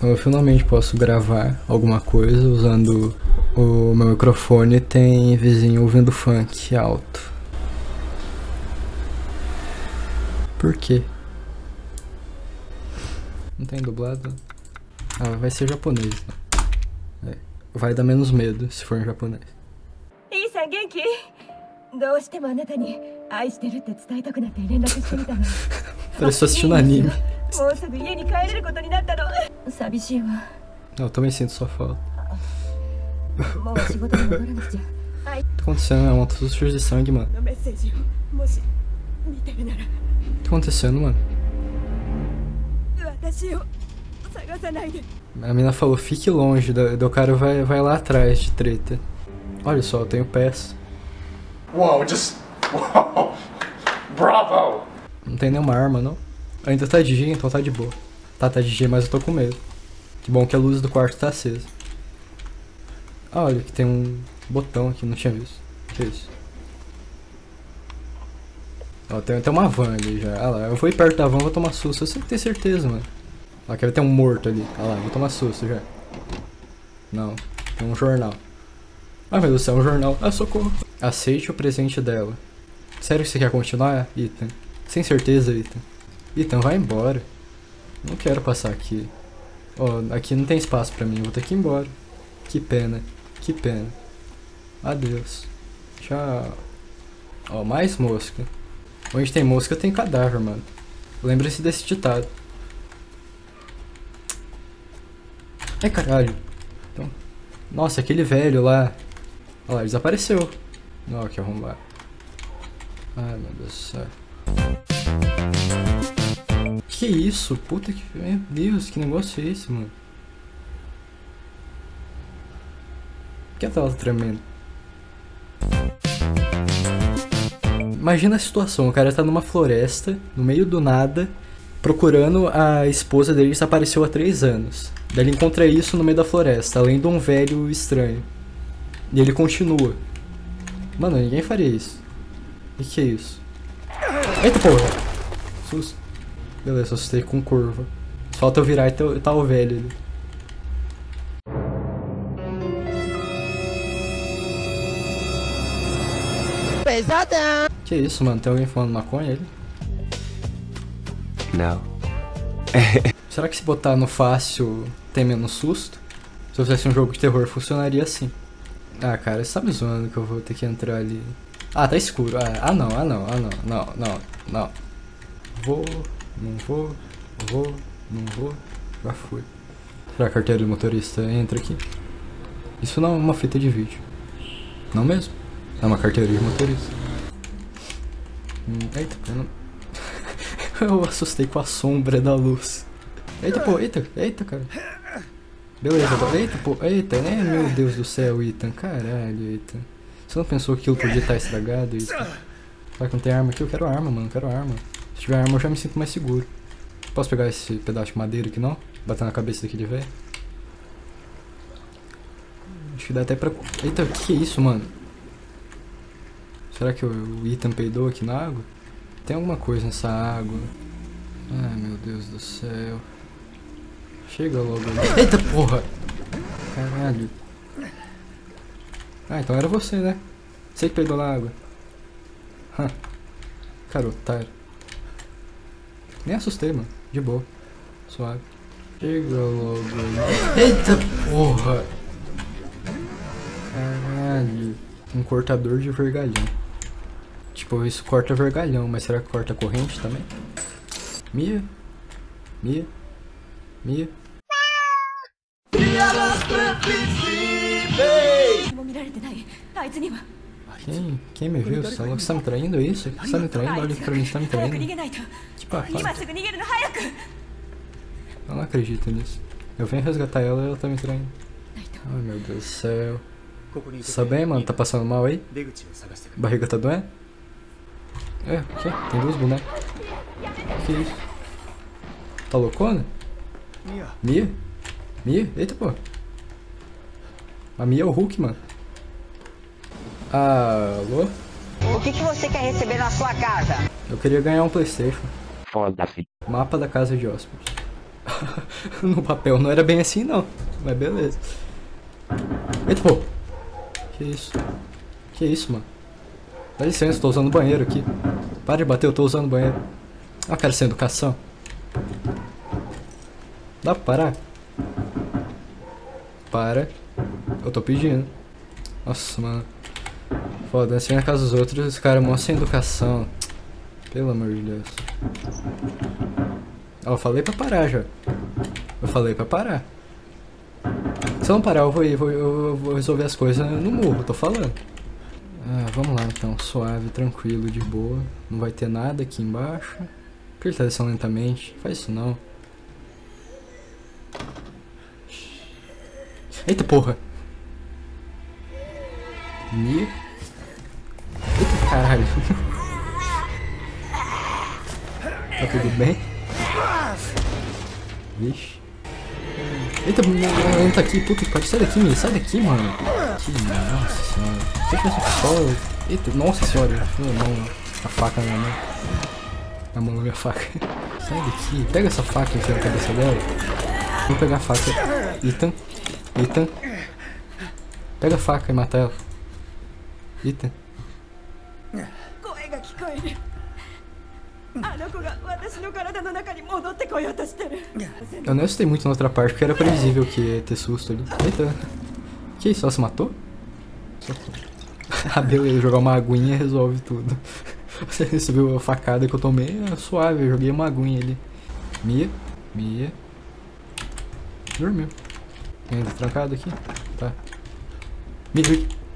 Eu finalmente posso gravar alguma coisa usando o meu microfone. Tem vizinho ouvindo funk alto. Por quê? Não tem dublado? Ah, vai ser japonês, né? É. Vai dar menos medo se for em japonês. Pareceu assistindo anime. Eu também sinto sua falta. O que tá acontecendo? É uma suja de sangue, mano. O que tá acontecendo, mano? A mina falou, fique longe, do cara vai lá atrás de treta. Olha só, eu tenho pés. Uou, Uou! Bravo! Não tem nenhuma arma, não. Ainda tá de dia, então tá de boa. Tá de dia, mas eu tô com medo. Que bom que a luz do quarto tá acesa. Ah, olha, que tem um botão aqui, não tinha visto. Que é isso? Ó, tem uma van ali já. Ah lá, eu vou ir perto da van, vou tomar susto. Eu sempre tenho certeza, mano. Ó, quer ver, tem um morto ali. Ah lá, vou tomar susto já. Não, tem um jornal. Ah, meu Deus do céu, um jornal. Ah, socorro. Aceite o presente dela. Sério que você quer continuar, Ethan? Sem certeza, Ethan. Ethan, vai embora. Não quero passar aqui. Ó, aqui não tem espaço pra mim, eu vou ter que ir embora. Que pena, que pena. Adeus. Tchau. Ó, mais mosca. Onde tem mosca tem cadáver, mano. Lembre-se desse ditado. Ai, caralho. Então, nossa, aquele velho lá. Olha lá, desapareceu. Ó, que arrombar. Ai, meu Deus do céu. Que isso? Puta que... Meu Deus, que negócio é esse, mano? Por que a tela tá tremendo? Imagina a situação, o cara tá numa floresta, no meio do nada, procurando a esposa dele que desapareceu há 3 anos. Daí ele encontra isso no meio da floresta, além de um velho estranho. E ele continua. Mano, ninguém faria isso. O que é isso? Eita porra! Susto. Beleza, assustei com curva. Falta eu virar e tá o velho ali. Pesadão! Que isso, mano? Tem alguém fumando maconha ali? Não. Será que se botar no fácil tem menos susto? Se eu fizesse um jogo de terror, funcionaria assim. Ah, cara, você tá me zoando que eu vou ter que entrar ali. Ah, tá escuro. Não. Não vou. Já fui. Será que a carteira do motorista entra aqui? Isso não é uma fita de vídeo. Não mesmo? É uma carteira de motorista. Eita, eu não... Eu assustei com a sombra da luz. Eita, pô, eita, cara. Beleza, agora. Eita, pô, eita, né? Meu Deus do céu, Ethan. Caralho, Ethan. Você não pensou que aquilo podia estar estragado, Ethan? Será que não tem arma aqui? Eu quero arma, mano, quero arma. Se tiver arma eu já me sinto mais seguro. Posso pegar esse pedaço de madeira aqui não? Bater na cabeça daquele velho? Acho que dá até pra... Eita, o que é isso, mano? Será que o Ethan peidou aqui na água? Tem alguma coisa nessa água. Ai, meu Deus do céu. Chega logo ali. Eita porra! Caralho. Ah, então era você, né? Você que peidou na água. Cara, otário. Nem assustei, mano. De boa. Suave. Chega logo ali. Eita porra! Caralho. Um cortador de vergalhão. Tipo, isso corta vergalhão, mas será que corta corrente também? Mia? Quem me viu? Você tá me traindo, é isso? Você tá me traindo? Olha pra mim, você tá me traindo. Que papai. Eu não acredito nisso. Eu venho resgatar ela e ela tá me traindo. Ai, meu Deus do céu. Você tá bem, mano? Tá passando mal aí? Barriga tá doendo? É, o quê? Tem 2 bonecos. Que isso? Tá loucona? Mia? Eita, pô. A Mia é o Hulk, mano. Alô? O que você quer receber na sua casa? Eu queria ganhar um PlayStation. Foda-se. Mapa da casa de hóspedes. No papel não era bem assim não. Mas beleza. Eita, pô. Que isso? Que isso, mano? Dá licença, tô usando o banheiro aqui. Para de bater, eu tô usando o banheiro. Ah, cara, sem educação. Dá pra parar? Para. Eu tô pedindo. Nossa, mano. Foda, assim na casa dos outros, os caras mó sem educação. Pelo amor de Deus. Ó, eu falei pra parar já. Eu falei pra parar. Se eu não parar, eu vou resolver as coisas no murro, tô falando. Ah, vamos lá então, suave, tranquilo, de boa. Não vai ter nada aqui embaixo. Por que ele tá descendo lentamente? Faz isso não. Eita porra! Eita caralho! Tá tudo bem? Vixe. Eita, não tá aqui, puta que pariu. Sai daqui, Mia, sai daqui, mano. Que nossa senhora. Tem que essa pistola. Eita, nossa senhora. A faca na minha mão. Na mão da minha faca. Sai daqui, pega essa faca e enfia na cabeça dela. Vou pegar a faca. Ethan. Ethan. Pega a faca e mata ela. Ethan. Eu nem assustei muito na outra parte, porque era previsível que ia ter susto ali. Eita. Que isso? Ela se matou? Ah, beleza, jogar uma aguinha resolve tudo. Você viu a facada que eu tomei? É suave, eu joguei uma aguinha ali. Mia. Dormiu. Ainda trancado aqui? Tá. Mia.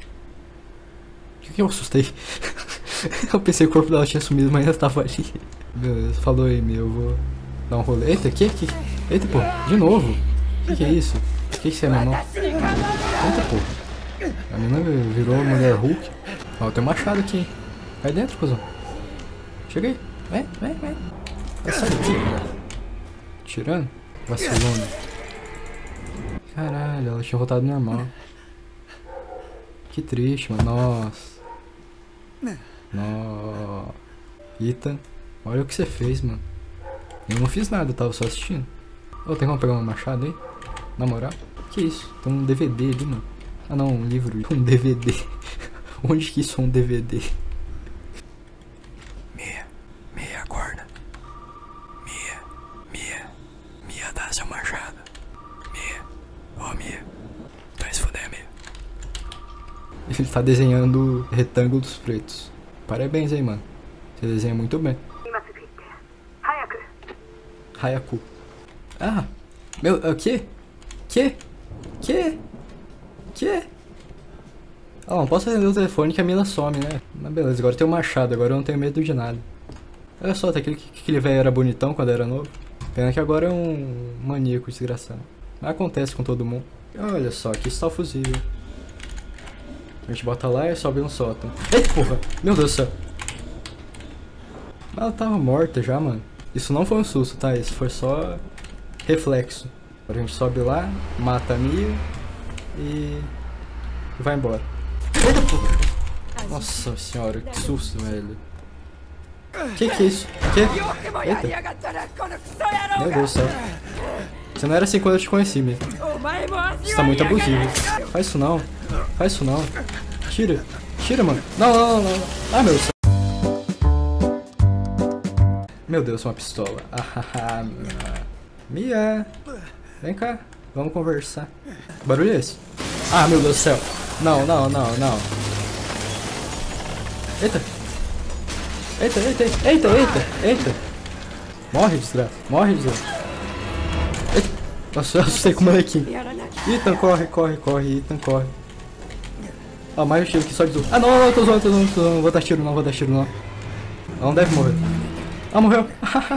O que eu assustei? Eu pensei que o corpo dela tinha sumido, mas ainda estava ali. Beleza, falou aí, Mia, eu vou dar um rolê. Eita, que? Eita, pô, de novo. Que é isso? Que isso é minha mão? Eita, pô. A menina virou mulher Hulk. Ó, tem um machado aqui, hein? Vai dentro, cuzão. Chega aí. Vem. Sai daqui. Tirando? Vacilona. Caralho, ela tinha voltado normal. Que triste, mano. Nossa. Ethan, olha o que você fez, mano. Eu não fiz nada, eu tava só assistindo. Ô, tem como pegar uma machado aí? Na moral? Que isso? Tem um DVD ali, mano. Ah não, um livro. Um DVD. Onde que isso é um DVD? Mia, acorda. Mia, dá seu machado. Mia. Vai se fuder, Mia. Ele tá desenhando retângulos pretos. Parabéns aí, mano. Você desenha muito bem. Hayaku. Ah! Meu, o quê? Que? Ah, não posso atender o telefone que a Mila some, né? Mas beleza, agora tem o machado, agora eu não tenho medo de nada. Olha só, até aquele velho era bonitão quando era novo. Pena que agora é um maníaco desgraçado. Mas acontece com todo mundo. Olha só, aqui está o fusível. A gente bota lá e sobe no sótão. Eita porra! Meu Deus do céu! Ela tava morta já, mano. Isso não foi um susto, tá? Isso foi só reflexo. Agora a gente sobe lá, mata a Mia e vai embora. Eita porra! Nossa senhora, que susto, velho. Que é isso? Que? Eita! Meu Deus do céu. Você não era assim quando eu te conheci, Mia. Você tá muito abusivo. Faz isso não. Tira, mano. Não. Ah, meu Deus. Meu Deus, uma pistola. Ah, Mia. Vem cá. Vamos conversar. Que barulho é esse? Ah, meu Deus do céu. Não. Eita. Morre, desgraça. Eita. Nossa, eu assustei com o molequinho. Ethan, corre. Ethan, corre. Ah, mais um tiro aqui só de zoom. Ah, não, tô zoando. Não vou dar tiro, não. Ela não deve morrer. Ah, morreu.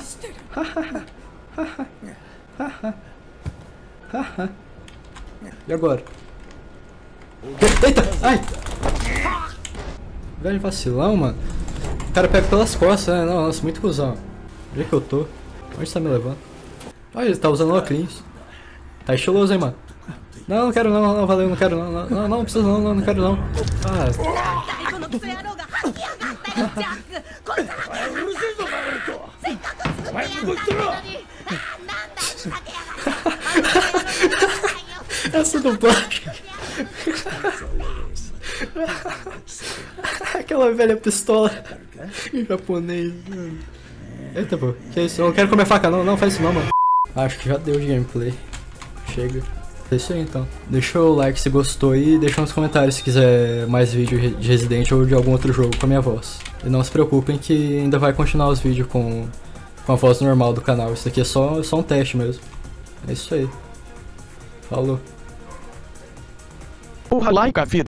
E agora? Eita! Ai! Velho vacilão, mano. O cara pega pelas costas, né? Nossa, muito cuzão. Onde é que eu tô? Onde você tá me levando? Olha, ele tá usando óculos. Tá estiloso, hein, mano? Não quero não, valeu, não quero não. Não precisa não quero não. Ah. Essa dublagem. Aquela velha pistola em japonês, mano. Eita, pô, que isso? Eu não quero comer faca, não, não faz isso não, mano. Acho que já deu de gameplay. Chega. É isso aí então. Deixa o like se gostou e deixa nos comentários se quiser mais vídeo de Resident ou de algum outro jogo com a minha voz. E não se preocupem que ainda vai continuar os vídeos com a voz normal do canal. Isso aqui é só um teste mesmo. É isso aí. Falou. Porra, like a vida.